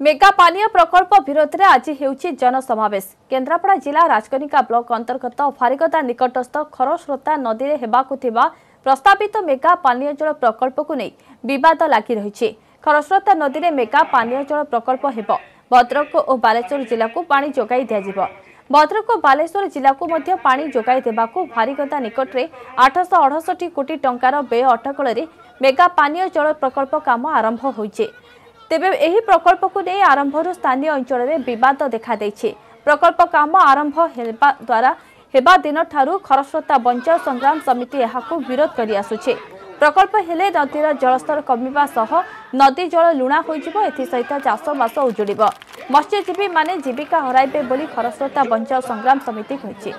Mega पानीय प्रकल्प विरोध में आज हेउछि जनसमावेश। केन्द्रापड़ा जिला राजकनिका ब्लॉक अंतर्गत फारिगदा निकटस्थ खरस्रोता नदी में हेबाकु थिबा प्रस्तावित मेगा पानीय जल प्रकल्प को नहीं विवाद लगी रही। खरस्रोता नदी में मेगा पानीय जल प्रकल्प हेब भद्रक और बालेश्वर जिला को पानी जोगाई दिया। भद्रक और बालेश्वर जिला को मध्य पानी जोगाई देबाकू फारिगदा निकट में 868 कोटी टंकार व्यय अटकल मेगा पानीय जल प्रकल्प काम आरंभ होइछे। तेबे एही प्रकल्प को नहीं आरंभर स्थानीय अंचल में विवाद देखा देइछे। प्रकल्प काम आरंभ हेबा द्वारा हेबा दिन ठारू खरस्रोता बंचाओ संग्राम समिति यहाकू विरोध करि आसुछे। प्रकल्प हेले नदीर जलस्तर कमिबा सह नदी जल लुणा होइजिबो। एथि सहित चाषबास उजुड़िबो। मत्स्यजीवी माने जीविका हराइबे बोली खरस्रोता बंचाओ संग्राम समिति कहिछि।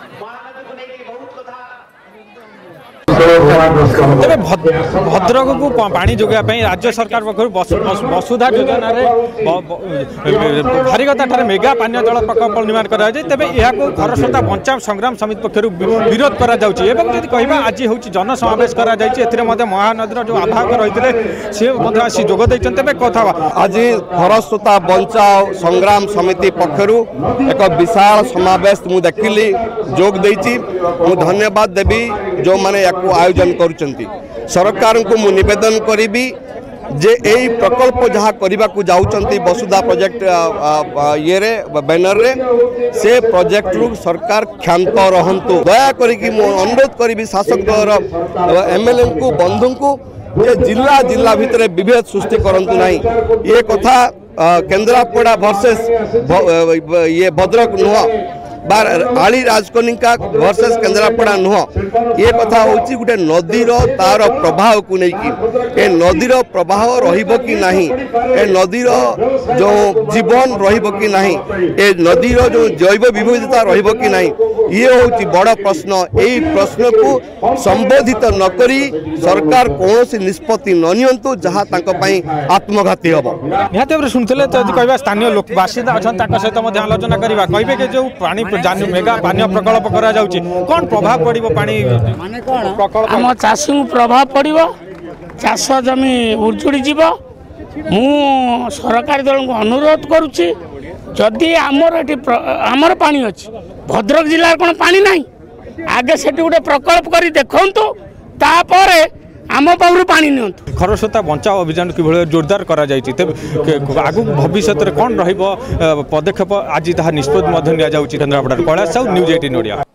तेरे भद्रक को पानी जोगाई राज्य सरकार पक्ष वसुधा योजना फारिगदा मेगा पानीय जल प्रकल्प निर्माण कराई। तेज यह खरस्रोता बंचाओ संग्राम समिति पक्ष विरोध करा आज हूँ जनसमावेश कर महानदी जो आवाहक रही सी आसी जोग देते। तेज कथा आज खरस्रोता बंचाओ संग्राम समिति पक्ष एक विशाल समावेश मुझे देखिली जोग देती। धन्यवाद देवी जो मैंने आयोजन करुचंती। सरकार को मु निवेदन करी जे यही प्रकल्प जहाँ करने को जाऊँगी वसुधा प्रोजेक्ट ये रे बैनर रे से प्रोजेक्ट रु सरकार क्षांत रहंतु। दया करी अनुरोध करी शासक दल एमएलए को बंधु को ये जिला जिला भितर विभेद सृष्टि करंतु नहीं। ये कथा केन्द्रापड़ा वर्सेस ये भद्रक नुह बार आली राजकनिका वर्सेस केन्द्रापड़ा नुह। ये कथा होची गुटे नदीर तार प्रवाह को लेकिन ए नदीर प्रवाह रहिबो कि नहीं, ए नदीर जो जीवन रहिबो कि नहीं, ए नदीर जो जैव विविधता रहिबो कि नहीं, ये होची बड़ प्रश्न। यही प्रश्न को संबोधित न करी सरकार कौन निष्पत्ति न नियंतु जहाँ तांको पई आत्मघाती हबो। निहाते सुनथिले तो कहबा स्थानीय लोक बासिंदा अछन तांको सहित मध्ये आलोचना करबा कहबे के जो पानी मेगा पानी प्रकल्प करा जाउची कोन प्रभाव पड़िबो पानी प्रकल्प हम चाषी को प्रभाव पड़िबो। चाष जमी उजुड़ी जीवो। मु सरकारी दल को अनुरोध करुची जदि आमर पानी अच्छी भद्रक जिला कोन पानी नहीं आगे सेठी गोटे प्रकल्प करी देखंतु तापर आम पाखु पानी नियंतु। खरस्रोता बंचाओ अभियान किभଳି जोरदार करा जायछि। आगु भविष्य में कौन रहिबो पदक्षेप आज ताहा निष्पत्ति निया जाउछि। केन्द्रापड़ा कैलाश साहू न्यूज 18 ओडिया।